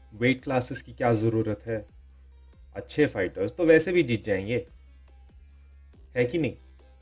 Weight classes की क्या ज़रूरत है, अच्छे फाइटर्स तो वैसे भी जीत जाएंगे, है कि नहीं?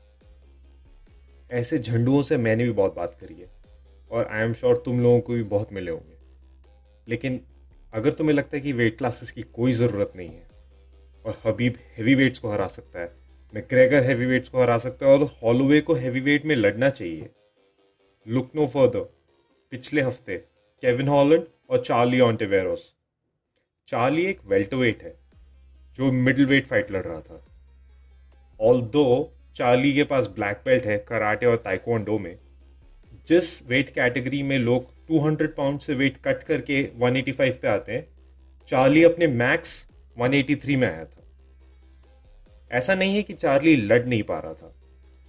ऐसे झंडुओं से मैंने भी बहुत बात करी है, और आई एम श्योर तुम लोगों को भी बहुत मिले होंगे। लेकिन अगर तुम्हें लगता है कि वेट क्लासेस की कोई ज़रूरत नहीं है और हबीब हैवी वेट्स को हरा सकता है, मैग्रेगर हैवी वेट्स को हरा सकता है, और हॉलोवे को हैवी वेट में लड़ना चाहिए, लुक नो फर्दर। पिछले हफ्ते केविन हॉलैंड और चार्ली ऑन्टिवेरोस। चार्ली एक वेल्टरवेट है जो मिडिल वेट फाइट लड़ रहा था। ऑल्दो चार्ली के पास ब्लैक बेल्ट है कराटे और ताइक्वांडो में, जिस वेट कैटेगरी में लोग 200 पाउंड से वेट कट करके 185 पे आते हैं, चार्ली अपने मैक्स 183 में आया था। ऐसा नहीं है कि चार्ली लड़ नहीं पा रहा था,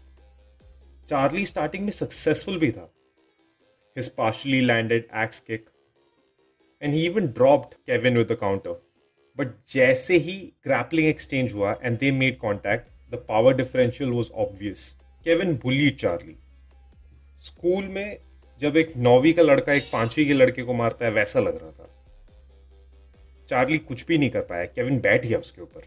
चार्ली स्टार्टिंग में सक्सेसफुल भी था। His partially landed axe kick and he even dropped Kevin with a counter. But जैसे ही grappling exchange हुआ and they made contact, the power differential was obvious. Kevin bullied Charlie. School में जब एक 9वीं का लड़का एक 5वीं के लड़के को मारता है, वैसा लग रहा था। चार्ली कुछ भी नहीं कर पाया, केविन बैठ गया उसके ऊपर।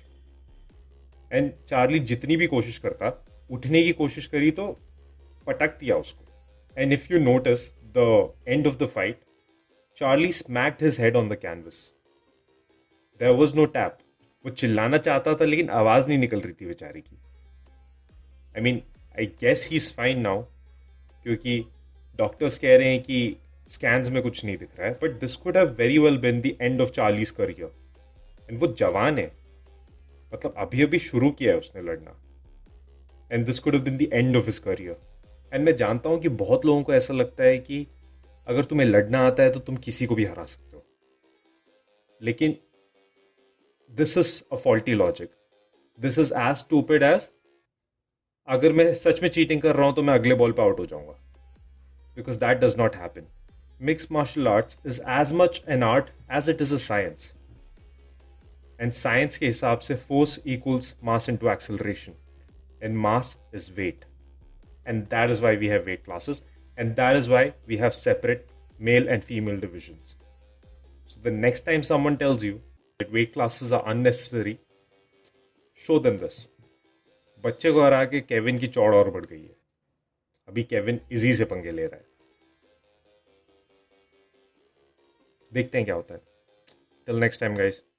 एंड चार्ली जितनी भी कोशिश करता, उठने की कोशिश करी तो पटक दिया उसको। And if you notice the end of the fight, Charlie smacked his head on the canvas. There was no tap. वो चिल्लाना चाहता था लेकिन आवाज नहीं निकल रही थी बेचारे की। I mean, I guess he is fine now, क्योंकि डॉक्टर्स कह रहे हैं कि स्कैन्स में कुछ नहीं दिख रहा है, but this could have very well been the end of Charlie's career. And वो जवान है, मतलब अभी अभी शुरू किया है उसने लड़ना, and this could have been the end of his career. And मैं जानता हूं कि बहुत लोगों को ऐसा लगता है कि अगर तुम्हें लड़ना आता है तो तुम किसी को भी हरा सकते हो, लेकिन this is a faulty logic. This is as stupid as अगर मैं सच में चीटिंग कर रहा हूं तो मैं अगले बॉल पे आउट हो जाऊंगा, because that does not happen. Mix martial arts is as much an art as it is a science, and science के हिसाब से force equals mass into acceleration, and mass is weight, and that is why we have weight classes, and that is why we have separate male and female divisions. So the next time someone tells you that weight classes are unnecessary, show them this. बच्चे को हरा के Kevin की चौड़ और बढ़ गई है। अभी केविन इजी से पंगे ले रहा है। देखते हैं क्या होता है। Till next time guys.